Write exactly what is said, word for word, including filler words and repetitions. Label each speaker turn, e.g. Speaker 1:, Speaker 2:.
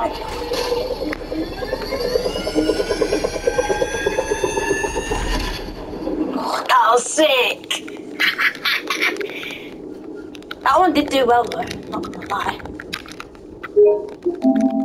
Speaker 1: Oh, that was sick. That one did do well though, not gonna lie.